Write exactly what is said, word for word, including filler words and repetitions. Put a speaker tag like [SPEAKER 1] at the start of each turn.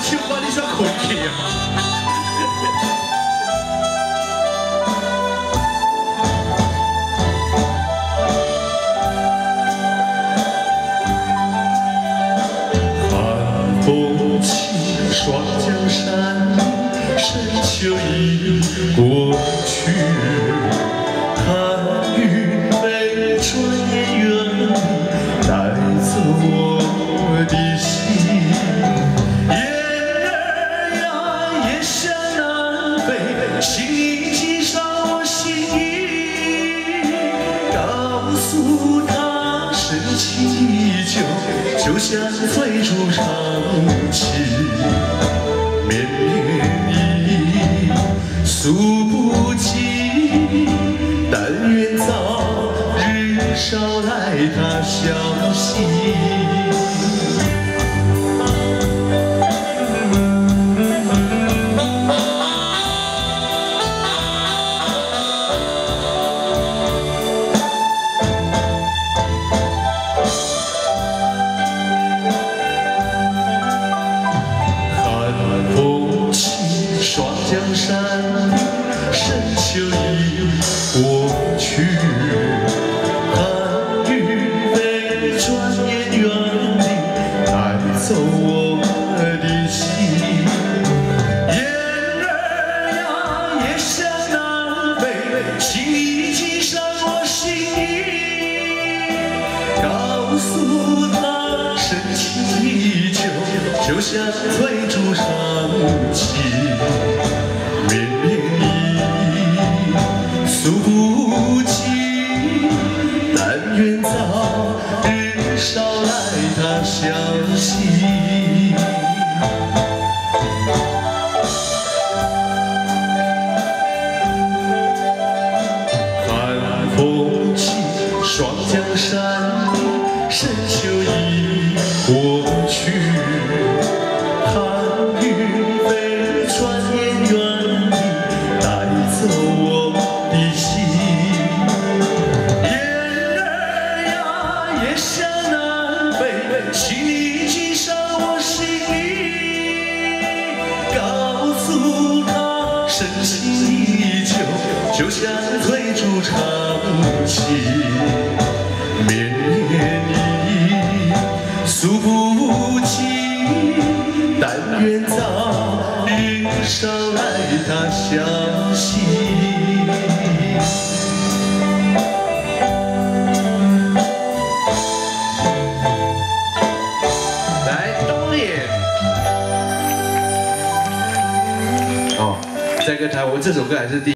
[SPEAKER 1] 唱歌你煞困去啊？寒风起，霜江山，深秋已过去。 看云飞，转眼远离，带走我的心。雁儿呀，也向南飞，请你记上我心意。告诉他，深情依旧，就像最初长期。绵绵意，诉不尽。 但愿早日捎来他消息。寒风起，霜江山，深秋已。 过去，看云飞，转眼远离，带走我的心。雁儿呀，也向南飞，请你记上我心意。告诉他，深情依旧，就像最初长期。绵绵。 诉不尽，但愿早日捎来他消息。寒风起，霜江山，深秋已过去。看云飞，转眼远离，带走我。 向南飞，请你记上我心意。告诉他，深情依旧，就像最初长期。绵绵意，诉不尽，但愿早日捎来他消息。
[SPEAKER 2] 在歌台，我这首歌还是第。